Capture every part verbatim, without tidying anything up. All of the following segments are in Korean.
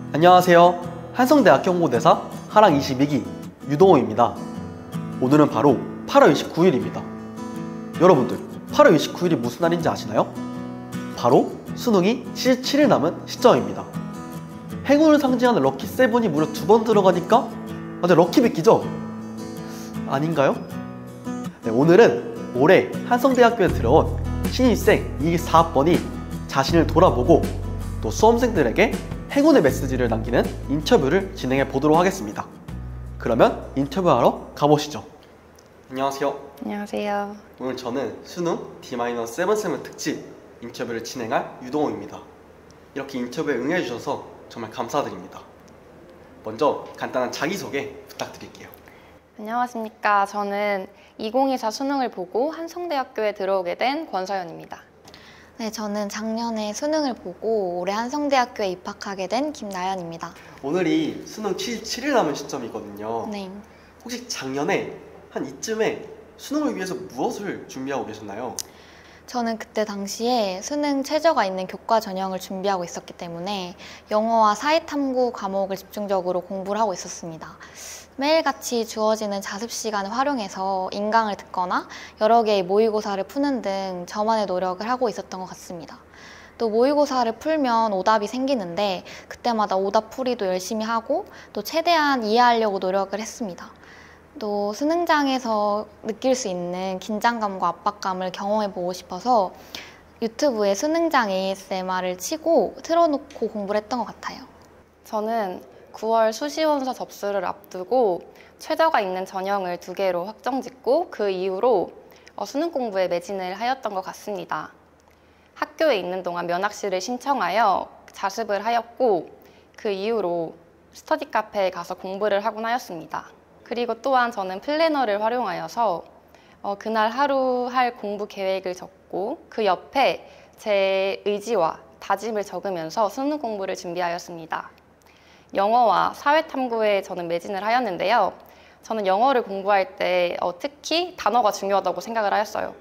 안녕하세요. 한성대학교 홍보대사 하랑 이십이 기 유동호입니다. 오늘은 바로 팔월 이십구일입니다. 여러분들, 팔월 이십구일이 무슨 날인지 아시나요? 바로 수능이 칠십칠 일 남은 시점입니다. 행운을 상징하는 럭키 세븐이 무려 두 번 들어가니까 완전 럭키비키죠? 아닌가요? 네, 오늘은 올해 한성대학교에 들어온 신입생 이십사 학번이 자신을 돌아보고 또 수험생들에게 행운의 메시지를 남기는 인터뷰를 진행해 보도록 하겠습니다. 그러면 인터뷰하러 가보시죠. 안녕하세요. 안녕하세요. 오늘 저는 수능 디 칠 셈 특집 인터뷰를 진행할 유동호입니다. 이렇게 인터뷰에 응해주셔서 정말 감사드립니다. 먼저 간단한 자기소개 부탁드릴게요. 안녕하십니까. 저는 이천이십사 수능을 보고 한성대학교에 들어오게 된 권서연입니다. 네, 저는 작년에 수능을 보고 올해 한성대학교에 입학하게 된 김나연입니다. 오늘이 수능 칠십칠 일 남은 시점이거든요. 네. 혹시 작년에 한 이쯤에 수능을 위해서 무엇을 준비하고 계셨나요? 저는 그때 당시에 수능 최저가 있는 교과 전형을 준비하고 있었기 때문에 영어와 사회탐구 과목을 집중적으로 공부를 하고 있었습니다. 매일같이 주어지는 자습 시간을 활용해서 인강을 듣거나 여러 개의 모의고사를 푸는 등 저만의 노력을 하고 있었던 것 같습니다. 또 모의고사를 풀면 오답이 생기는데 그때마다 오답 풀이도 열심히 하고 또 최대한 이해하려고 노력을 했습니다. 또 수능장에서 느낄 수 있는 긴장감과 압박감을 경험해보고 싶어서 유튜브에 수능장 에이에스엠알을 치고 틀어놓고 공부를 했던 것 같아요. 저는 구월 수시원서 접수를 앞두고 최저가 있는 전형을 두 개로 확정짓고 그 이후로 어, 수능 공부에 매진을 하였던 것 같습니다. 학교에 있는 동안 면학실을 신청하여 자습을 하였고 그 이후로 스터디 카페에 가서 공부를 하곤 하였습니다. 그리고 또한 저는 플래너를 활용하여서 어, 그날 하루 할 공부 계획을 적고 그 옆에 제 의지와 다짐을 적으면서 수능 공부를 준비하였습니다. 영어와 사회탐구에 저는 매진을 하였는데요. 저는 영어를 공부할 때 어, 특히 단어가 중요하다고 생각을 하였어요.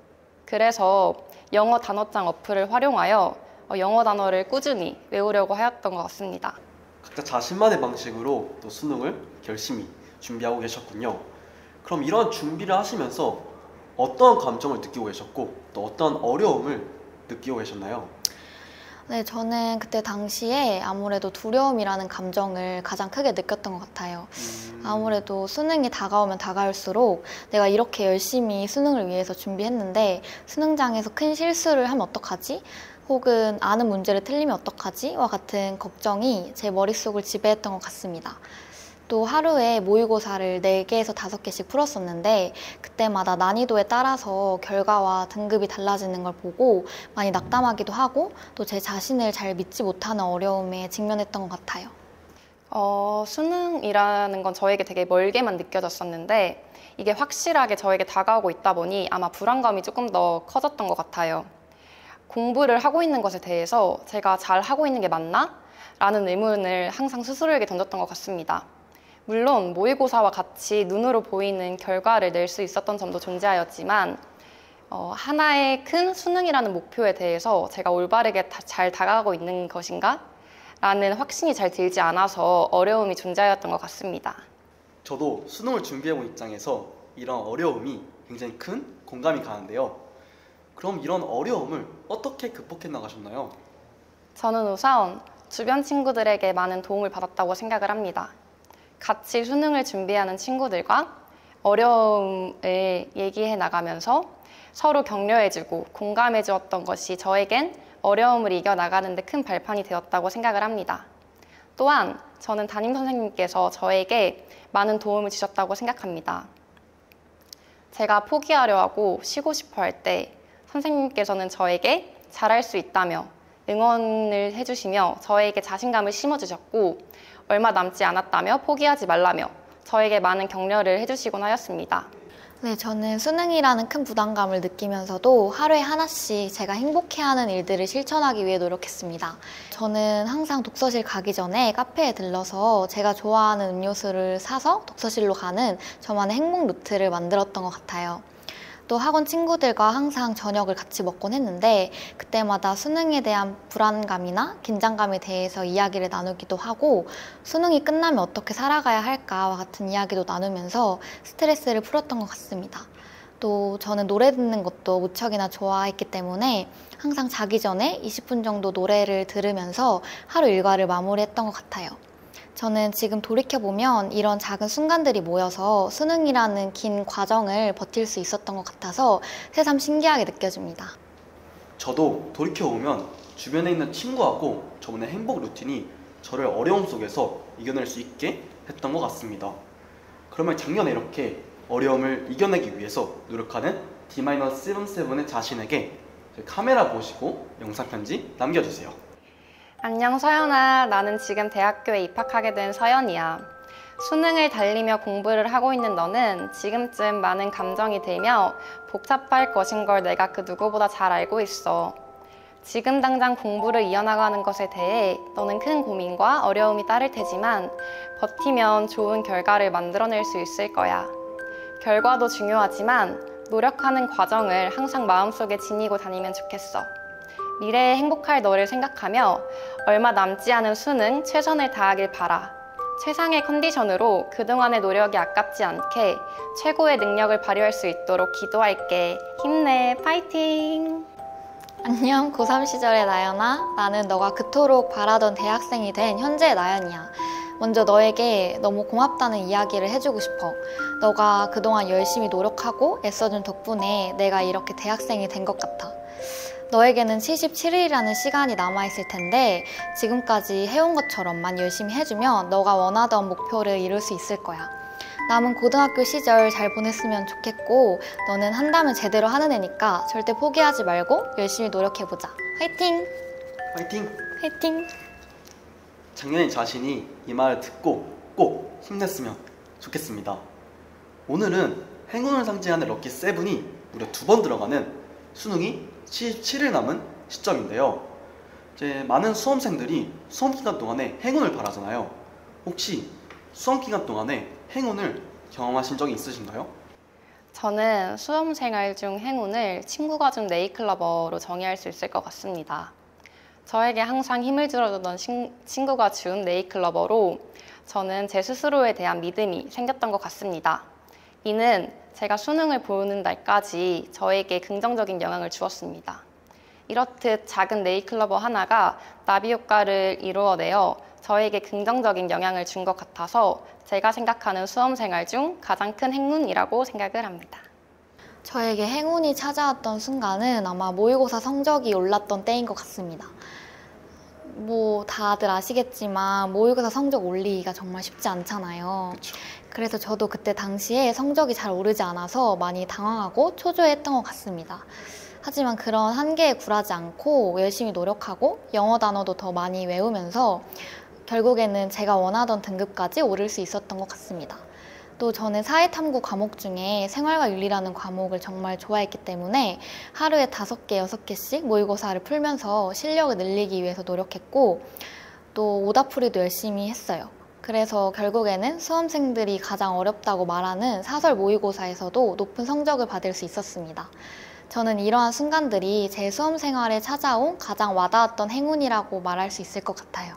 그래서 영어 단어장 어플을 활용하여 어, 영어 단어를 꾸준히 외우려고 하였던 것 같습니다. 각자 자신만의 방식으로 또 수능을 열심히 준비하고 계셨군요. 그럼 이런 준비를 하시면서 어떤 감정을 느끼고 계셨고 또 어떤 어려움을 느끼고 계셨나요? 네, 저는 그때 당시에 아무래도 두려움이라는 감정을 가장 크게 느꼈던 것 같아요. 음... 아무래도 수능이 다가오면 다가올수록 내가 이렇게 열심히 수능을 위해서 준비했는데 수능장에서 큰 실수를 하면 어떡하지? 혹은 아는 문제를 틀리면 어떡하지? 와 같은 걱정이 제 머릿속을 지배했던 것 같습니다. 또 하루에 모의고사를 네 개에서 다섯 개씩 풀었었는데 그때마다 난이도에 따라서 결과와 등급이 달라지는 걸 보고 많이 낙담하기도 하고 또 제 자신을 잘 믿지 못하는 어려움에 직면했던 것 같아요. 어, 수능이라는 건 저에게 되게 멀게만 느껴졌었는데 이게 확실하게 저에게 다가오고 있다 보니 아마 불안감이 조금 더 커졌던 것 같아요. 공부를 하고 있는 것에 대해서 제가 잘 하고 있는 게 맞나? 라는 의문을 항상 스스로에게 던졌던 것 같습니다. 물론 모의고사와 같이 눈으로 보이는 결과를 낼 수 있었던 점도 존재하였지만 어, 하나의 큰 수능이라는 목표에 대해서 제가 올바르게 다, 잘 다가가고 있는 것인가? 라는 확신이 잘 들지 않아서 어려움이 존재하였던 것 같습니다. 저도 수능을 준비해본 입장에서 이런 어려움이 굉장히 큰 공감이 가는데요. 그럼 이런 어려움을 어떻게 극복해 나가셨나요? 저는 우선 주변 친구들에게 많은 도움을 받았다고 생각을 합니다. 같이 수능을 준비하는 친구들과 어려움을 얘기해 나가면서 서로 격려해주고 공감해 주었던 것이 저에겐 어려움을 이겨나가는 데 큰 발판이 되었다고 생각을 합니다. 또한 저는 담임선생님께서 저에게 많은 도움을 주셨다고 생각합니다. 제가 포기하려 하고 쉬고 싶어 할 때 선생님께서는 저에게 잘할 수 있다며 응원을 해주시며 저에게 자신감을 심어주셨고 얼마 남지 않았다며 포기하지 말라며 저에게 많은 격려를 해주시곤 하였습니다. 네, 저는 수능이라는 큰 부담감을 느끼면서도 하루에 하나씩 제가 행복해하는 일들을 실천하기 위해 노력했습니다. 저는 항상 독서실 가기 전에 카페에 들러서 제가 좋아하는 음료수를 사서 독서실로 가는 저만의 행복 루트를 만들었던 것 같아요. 또 학원 친구들과 항상 저녁을 같이 먹곤 했는데 그때마다 수능에 대한 불안감이나 긴장감에 대해서 이야기를 나누기도 하고 수능이 끝나면 어떻게 살아가야 할까와 같은 이야기도 나누면서 스트레스를 풀었던 것 같습니다. 또 저는 노래 듣는 것도 무척이나 좋아했기 때문에 항상 자기 전에 이십 분 정도 노래를 들으면서 하루 일과를 마무리했던 것 같아요. 저는 지금 돌이켜보면 이런 작은 순간들이 모여서 수능이라는 긴 과정을 버틸 수 있었던 것 같아서 새삼 신기하게 느껴집니다. 저도 돌이켜보면 주변에 있는 친구하고 저번에 행복 루틴이 저를 어려움 속에서 이겨낼 수 있게 했던 것 같습니다. 그러면 작년에 이렇게 어려움을 이겨내기 위해서 노력하는 디 칠십칠의 자신에게 카메라 보시고 영상 편지 남겨주세요. 안녕 서연아, 나는 지금 대학교에 입학하게 된 서연이야. 수능을 달리며 공부를 하고 있는 너는 지금쯤 많은 감정이 들며 복잡할 것인 걸 내가 그 누구보다 잘 알고 있어. 지금 당장 공부를 이어나가는 것에 대해 너는 큰 고민과 어려움이 따를 테지만 버티면 좋은 결과를 만들어낼 수 있을 거야. 결과도 중요하지만 노력하는 과정을 항상 마음속에 지니고 다니면 좋겠어. 미래에 행복할 너를 생각하며 얼마 남지 않은 수능 최선을 다하길 바라. 최상의 컨디션으로 그동안의 노력이 아깝지 않게 최고의 능력을 발휘할 수 있도록 기도할게. 힘내, 파이팅! 안녕 고삼 시절의 나연아. 나는 너가 그토록 바라던 대학생이 된 현재의 나연이야. 먼저 너에게 너무 고맙다는 이야기를 해주고 싶어. 너가 그동안 열심히 노력하고 애써준 덕분에 내가 이렇게 대학생이 된 것 같아. 너에게는 칠십칠 일이라는 시간이 남아있을 텐데 지금까지 해온 것처럼만 열심히 해주면 너가 원하던 목표를 이룰 수 있을 거야. 남은 고등학교 시절 잘 보냈으면 좋겠고 너는 한다면 제대로 하는 애니까 절대 포기하지 말고 열심히 노력해보자. 화이팅! 화이팅! 화이팅! 작년에 자신이 이 말을 듣고 꼭 힘냈으면 좋겠습니다. 오늘은 행운을 상징하는 럭키 세븐이 무려 두 번 들어가는 수능이 칠십칠 일 남은 시점인데요. 이제 많은 수험생들이 수험 기간 동안에 행운을 바라잖아요. 혹시 수험 기간 동안에 행운을 경험하신 적이 있으신가요? 저는 수험 생활 중 행운을 친구가 준 네일클러버로 정의할 수 있을 것 같습니다. 저에게 항상 힘을 줄여주던 신, 친구가 준 네일클러버로 저는 제 스스로에 대한 믿음이 생겼던 것 같습니다. 이는 제가 수능을 보는 날까지 저에게 긍정적인 영향을 주었습니다. 이렇듯 작은 네일클러버 하나가 나비 효과를 이루어내어 저에게 긍정적인 영향을 준 것 같아서 제가 생각하는 수험생활 중 가장 큰 행운이라고 생각을 합니다. 저에게 행운이 찾아왔던 순간은 아마 모의고사 성적이 올랐던 때인 것 같습니다. 뭐 다들 아시겠지만 모의고사 성적 올리기가 정말 쉽지 않잖아요. 그쵸. 그래서 저도 그때 당시에 성적이 잘 오르지 않아서 많이 당황하고 초조했던 것 같습니다. 하지만 그런 한계에 굴하지 않고 열심히 노력하고 영어 단어도 더 많이 외우면서 결국에는 제가 원하던 등급까지 오를 수 있었던 것 같습니다. 또 저는 사회탐구 과목 중에 생활과 윤리라는 과목을 정말 좋아했기 때문에 하루에 다섯 개, 여섯 개씩 모의고사를 풀면서 실력을 늘리기 위해서 노력했고 또 오답풀이도 열심히 했어요. 그래서 결국에는 수험생들이 가장 어렵다고 말하는 사설 모의고사에서도 높은 성적을 받을 수 있었습니다. 저는 이러한 순간들이 제 수험 생활에 찾아온 가장 와닿았던 행운이라고 말할 수 있을 것 같아요.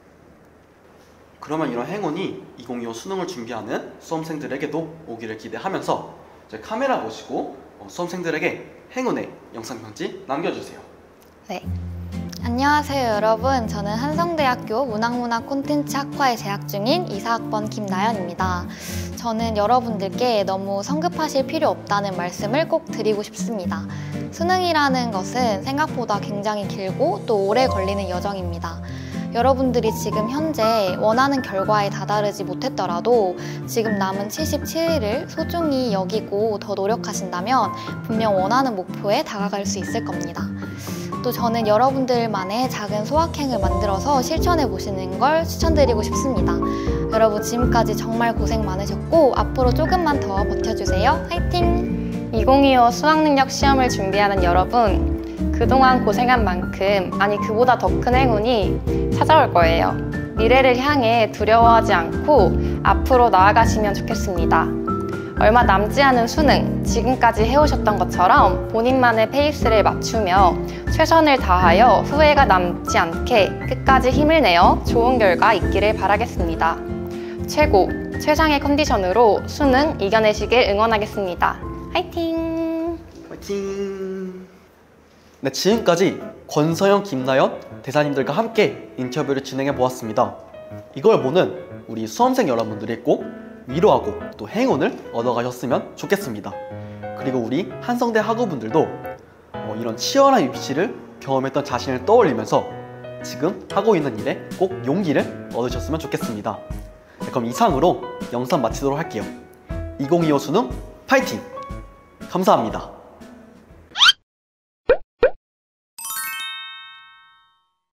그러면 이런 행운이 이천이십오 수능을 준비하는 수험생들에게도 오기를 기대하면서 이제 카메라 보시고 수험생들에게 행운의 영상 편지 남겨주세요. 네. 안녕하세요 여러분. 저는 한성대학교 문학문화 콘텐츠 학과에 재학 중인 이사학번 김나연입니다. 저는 여러분들께 너무 성급하실 필요 없다는 말씀을 꼭 드리고 싶습니다. 수능이라는 것은 생각보다 굉장히 길고 또 오래 걸리는 여정입니다. 여러분들이 지금 현재 원하는 결과에 다다르지 못했더라도 지금 남은 칠십칠 일을 소중히 여기고 더 노력하신다면 분명 원하는 목표에 다가갈 수 있을 겁니다. 또 저는 여러분들만의 작은 소확행을 만들어서 실천해 보시는 걸 추천드리고 싶습니다. 여러분 지금까지 정말 고생 많으셨고 앞으로 조금만 더 버텨주세요. 화이팅! 이천이십오 수학능력 시험을 준비하는 여러분, 그동안 고생한 만큼, 아니 그보다 더 큰 행운이 찾아올 거예요. 미래를 향해 두려워하지 않고 앞으로 나아가시면 좋겠습니다. 얼마 남지 않은 수능, 지금까지 해오셨던 것처럼 본인만의 페이스를 맞추며 최선을 다하여 후회가 남지 않게 끝까지 힘을 내어 좋은 결과 있기를 바라겠습니다. 최고, 최상의 컨디션으로 수능 이겨내시길 응원하겠습니다. 화이팅! 화이팅! 네, 지금까지 권서영, 김나연 대사님들과 함께 인터뷰를 진행해 보았습니다. 이걸 보는 우리 수험생 여러분들이 꼭 위로하고 또 행운을 얻어가셨으면 좋겠습니다. 그리고 우리 한성대 학우분들도 어, 이런 치열한 입시를 경험했던 자신을 떠올리면서 지금 하고 있는 일에 꼭 용기를 얻으셨으면 좋겠습니다. 네, 그럼 이상으로 영상 마치도록 할게요. 이천이십오 수능 파이팅! 감사합니다.